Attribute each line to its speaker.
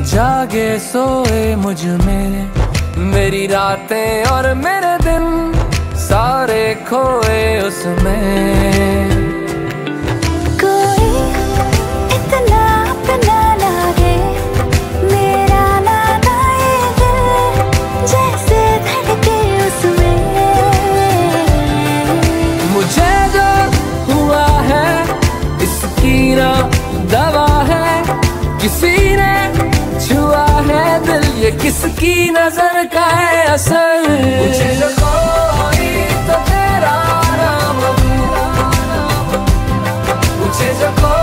Speaker 1: जागे सोए मुझ में, मेरी रातें और मेरे दिन सारे खोए उसमें।
Speaker 2: कोई इतना अपना लागे मेरा नाता ये दिल, जैसे धड़के उसमें।
Speaker 1: मुझे जो हुआ है इसकी ना दवा है, किसी ने छुआ है दिल, ये किसकी नजर का है असर। मुझे जो कोई तो तेरा नाम, मुझे जो